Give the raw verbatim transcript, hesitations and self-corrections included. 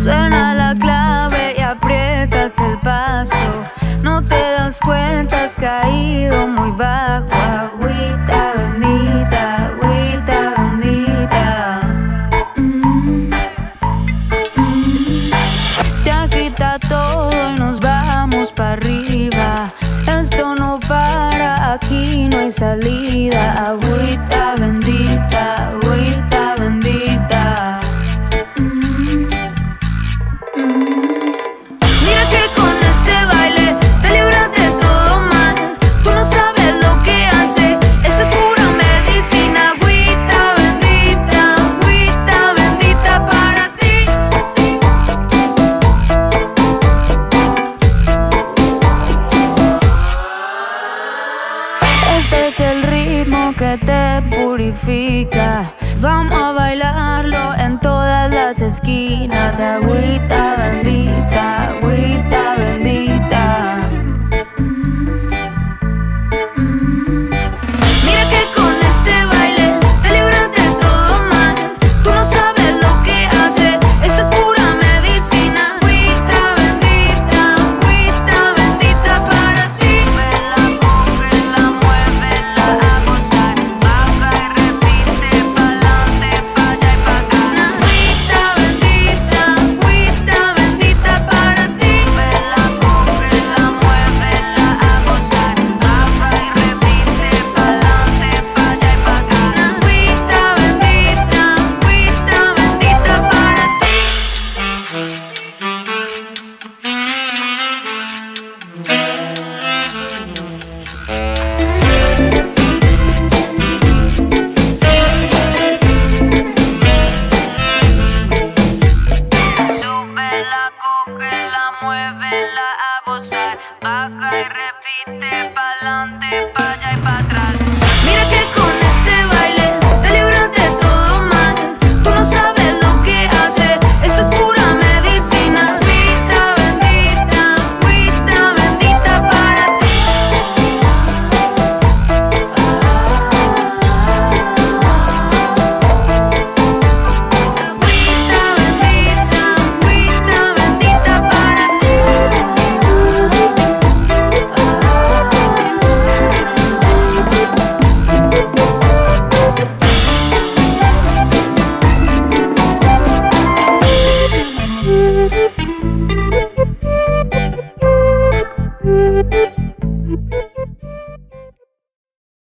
Suena la clave y aprietas el paso. No te das cuenta, has caído muy bajo. Agüita bendita, agüita bendita. Mm, mm. Se agita todo y nos vamos para arriba. Esto no para, aquí no hay salida. Agüita bendita, agüita bendita. Mm, mm. Mira que con este baile te libras de todo mal. Tú no sabes lo que hace, esto es pura medicina. Agüita bendita, agüita bendita para ti. Este es el ritmo que te purifica. Vamos a bailarlo en todas las esquinas. Agüita bendita, agüita bendita. Mm, mm. Mira que con este baile te libras de todo mal. Tú no sabes lo que hace, esto es pura medicina. Agüita bendita, agüita bendita para ti. Súbela, cógela, muévela a gozar. Baja y repite pa'lante, pa' allá y pa' acá. Agüita bendita, agüita bendita para ti. Súbela, cógela, muévela a gozar. Baja y repite pa'lante, pa' allá y pa' acá. Agüita bendita, agüita bendita para ti. Súbela, cógela, muévela a gozar. Baja y repite pa'lante, pa' allá y pa' atrás. Mira que con este baile te libras de todo mal. Tú no sabes lo que hace, esto es pura medicina. Agüita bendita, agüita bendita para ti. Agüita bendita, agüita bendita para ti. Thank you.